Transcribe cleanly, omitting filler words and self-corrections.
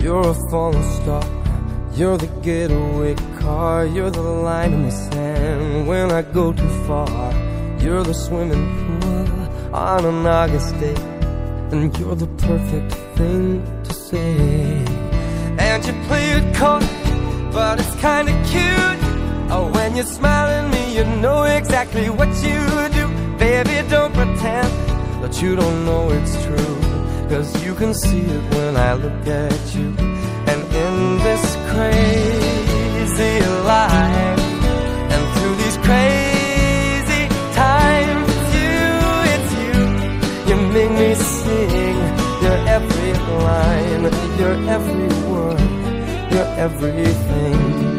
You're a falling star, you're the getaway car, you're the line in the sand when I go too far. You're the swimming pool on an August day, and you're the perfect thing to say. And you play it cold, but it's kinda cute. Oh, when you smile at me, you know exactly what you do. Baby, don't pretend that you don't know it's true, 'cause you can see it when I look at you. And in this crazy life, and through these crazy times, it's you. You make me sing your every line, your every word, your everything.